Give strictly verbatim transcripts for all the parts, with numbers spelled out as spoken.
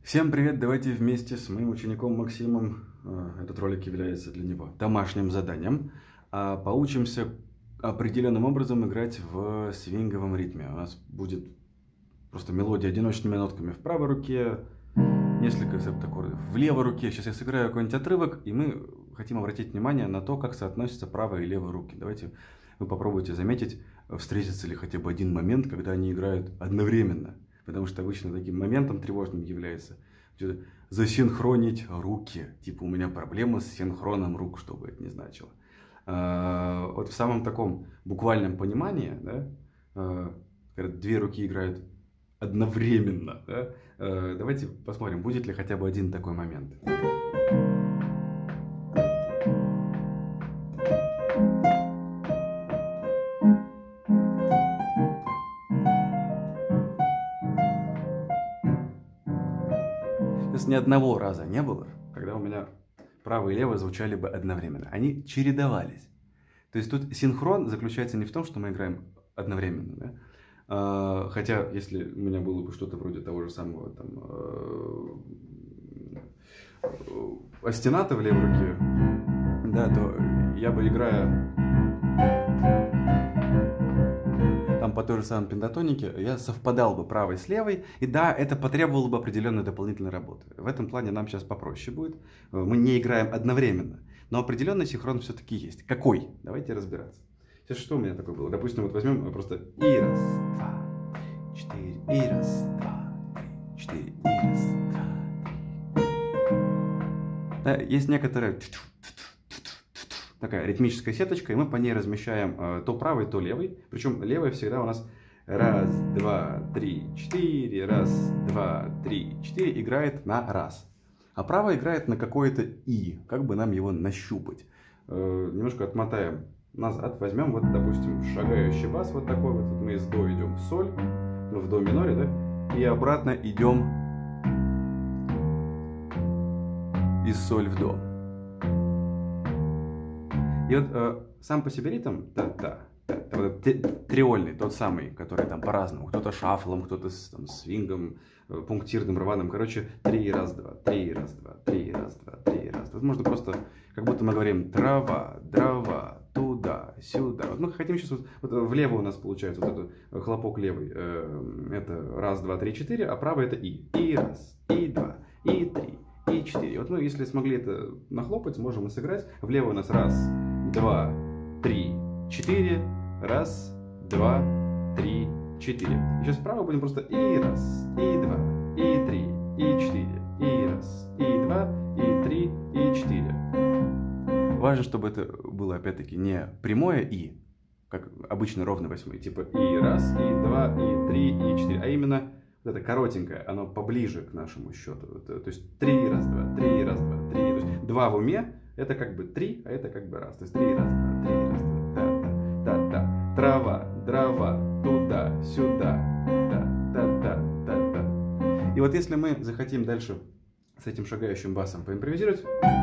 Всем привет! Давайте вместе с моим учеником Максимом, этот ролик является для него домашним заданием, поучимся определенным образом играть в свинговом ритме. У нас будет просто мелодия одиночными нотками в правой руке, несколько септаккордов в левой руке. Сейчас я сыграю какой-нибудь отрывок, и мы хотим обратить внимание на то, как соотносятся правая и левая руки. Давайте вы попробуйте заметить, встретится ли хотя бы один момент, когда они играют одновременно. Потому что обычно таким моментом тревожным является засинхронить руки. Типа у меня проблема с синхроном рук, что бы это ни значило. А, вот в самом таком буквальном понимании, да, а, когда две руки играют одновременно, да, а, давайте посмотрим, будет ли хотя бы один такой момент. Ни одного раза не было, когда у меня правый и левый звучали бы одновременно. Они чередовались. То есть тут синхрон заключается не в том, что мы играем одновременно. Да? А, хотя, если у меня было бы что-то вроде того же самого там, э, остената в левой руке, да, то я бы, играя по той же самой пентатонике, я совпадал бы правой с левой, и да, это потребовало бы определенной дополнительной работы. В этом плане нам сейчас попроще будет. Мы не играем одновременно, но определенный синхрон все-таки есть. Какой? Давайте разбираться. Сейчас что у меня такое было? Допустим, вот возьмем просто и раз, два, три, четыре, и раз, два, три, четыре, и раз, два, три. Да, есть некоторые такая ритмическая сеточка, и мы по ней размещаем э, то правый, то левый. Причем левый всегда у нас раз, два, три, четыре, раз, два, три, четыре играет на раз. А правый играет на какое-то и, как бы нам его нащупать. Э, немножко отмотаем назад, возьмем вот, допустим, шагающий бас, вот такой вот, вот мы из до идем в соль, мы в до миноре, да, и обратно идем из соль в до. И вот э, сам по себе ритм, та-та, та-та, вот триольный, тот самый, который там по-разному, кто-то шафлом, кто-то с там, свингом, э, пунктирным, рваным, короче, три, раз, два, три, раз, два, три, раз, два, три, раз, два. Вот можно просто, как будто мы говорим трава, дрова, туда, сюда. Вот мы хотим сейчас, вот, вот влево у нас получается вот этот хлопок левый, э, это раз, два, три, четыре, а правый это и. И раз, и два, и три, и четыре. Вот мы, если смогли это нахлопать, можем и сыграть. Влево у нас раз, два, три, четыре, раз, два, три, четыре. И сейчас вправо будем просто и раз, и два, и три, и четыре, и раз, и два, и три, и четыре. Важно, чтобы это было опять-таки не прямое и, как обычно ровно восьмой, типа и раз, и два, и три, и четыре, а именно вот это коротенькое, оно поближе к нашему счету. То есть три, раз, два, три, раз, два, три. То есть два в уме. Это как бы три, а это как бы раз. То есть три, раз, два, три, раз, два, та-та, та-та. Трава, дрова, туда, сюда, та-та-та-та-та. И вот если мы захотим дальше с этим шагающим басом поимпровизировать,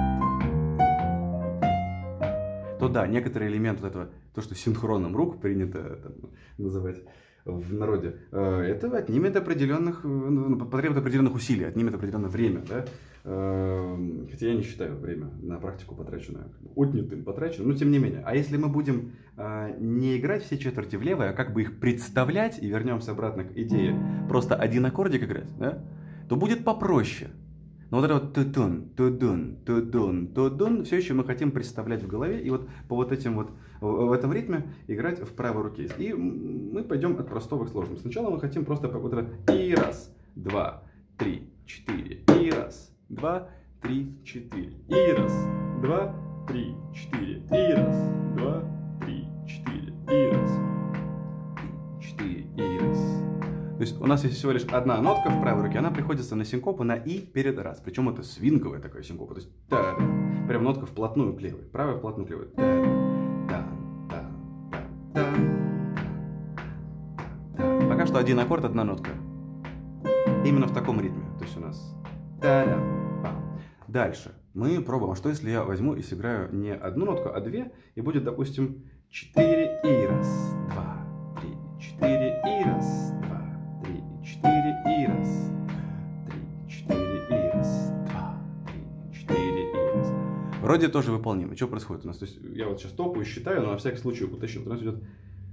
то да, некоторые элементы вот этого, то, что синхроном рук принято там, называть в народе, это отнимет определенных, потребует определенных усилий, отнимет определенное время, да? Хотя я не считаю время на практику потраченное отнятым, потраченным, но тем не менее. А если мы будем не играть все четверти в левое, а как бы их представлять, и вернемся обратно к идее просто один аккордик играть, да? То будет попроще. Но вот это вот тудун, тудун, тудун, тудун, все еще мы хотим представлять в голове, и вот по вот этим вот, в этом ритме играть в правой руке. И мы пойдем от простого к сложному. Сначала мы хотим просто вот это и раз, два, три, четыре, и раз, два, три, четыре, и раз, два, три, четыре, и раз, два, три, четыре, и раз, три, четыре, и раз. То есть у нас есть всего лишь одна нотка в правой руке, она приходится на синкопу, на и перед раз. Причем это свинговая такая синкопа. То есть та -да. Прям нотка вплотную к левой. Правая вплотную к левой. Та -да. Та -та -та -та. Пока что один аккорд, одна нотка. Именно в таком ритме. То есть у нас та -да. Дальше мы пробуем. А что если я возьму и сыграю не одну нотку, а две? И будет, допустим, четыре и раз, два, три, четыре и раз, два, три, четыре и раз, три, четыре Вроде тоже выполнимо. Что происходит у нас? То есть я вот сейчас топаю, считаю, но на всякий случай уточнил. У нас идет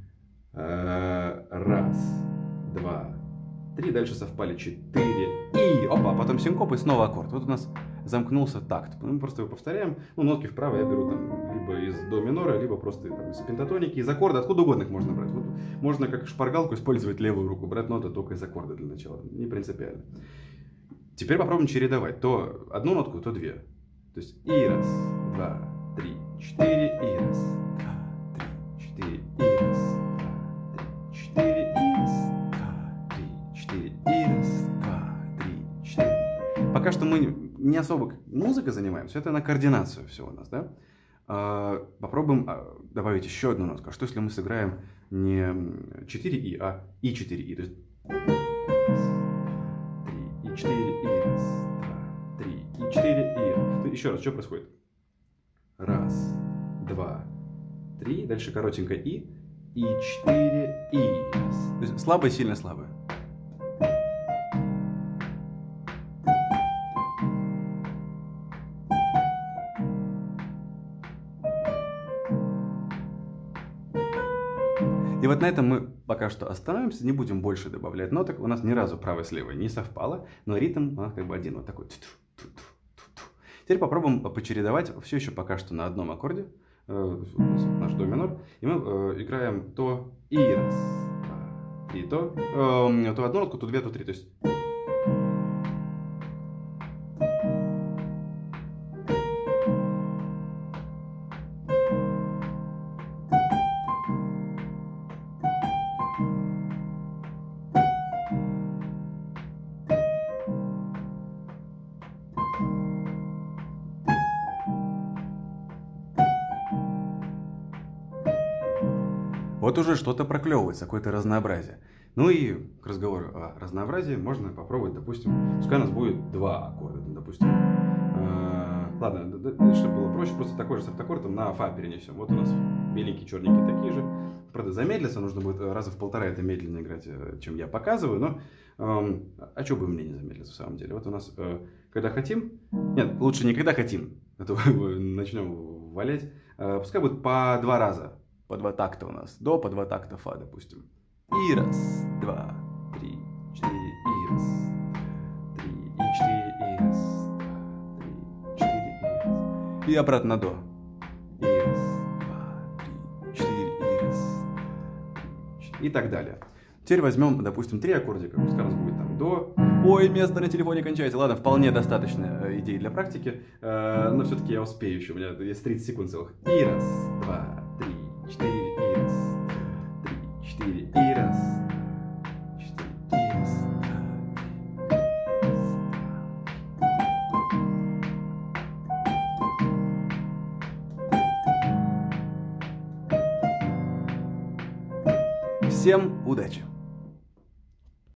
раз, два, три, дальше совпали четыре, и, опа, потом синкоп и снова аккорд. Вот у нас замкнулся такт. Мы просто его повторяем. Ну, нотки вправо я беру там либо из до минора, либо просто там, из пентатоники, из аккорда, откуда угодно их можно брать. Вот можно как шпаргалку использовать левую руку, брать ноты только из аккорда для начала. Не принципиально. Теперь попробуем чередовать. То одну нотку, то две. То есть и раз, два, три, четыре, и раз, два, три, четыре, и раз, два, три, четыре, и раз, два, три, четыре, и раз, два, три, четыре. Пока что мы не особо музыкой занимаемся, это на координацию все у нас, да? А, попробуем добавить еще одну нотку. А что если мы сыграем не четыре и, а и четыре и? То есть три и четыре и раз, два, три и четыре и. Еще раз, что происходит? Раз, два, три, дальше коротенько и, и четыре и. То есть слабое, сильно слабое. И вот на этом мы пока что остановимся, не будем больше добавлять ноток. У нас ни разу правое с левой не совпало, но ритм у нас как бы один, вот такой. Теперь попробуем почередовать все еще пока что на одном аккорде, э, наш до минор, и мы э, играем то и раз, два, три, то, э, то одну нотку, то две, то три, то есть. Вот уже что-то проклевывается, какое-то разнообразие. Ну и к разговору о разнообразии можно попробовать, допустим, пускай у нас будет два аккорда, допустим. Э, ладно, чтобы было проще, просто такой же септаккорд на фа перенесем. Вот у нас беленькие, черненькие такие же. Правда, замедлиться нужно будет раза в полтора это медленнее играть, чем я показываю, но э, а что бы мне не замедлиться в самом деле? Вот у нас, э, когда хотим, нет, лучше не когда хотим, а то начнем валять, э, пускай будет по два раза. По два такта у нас. До, по два такта фа, допустим. И раз, два, три, четыре, и раз, три, и четыре, и раз, два, три, четыре, и раз. И обратно на до. И раз, два, три, четыре, и раз, два, четыре. И так далее. Теперь возьмем, допустим, три аккордика. Пускай у нас будет там до. Ой, место на телефоне кончается. Ладно, вполне достаточно идей для практики. Но все-таки я успею еще. У меня есть тридцать секунд целых. И раз, два, три, четыре, и раз, три, четыре, и раз, четыре, и раз. Всем удачи!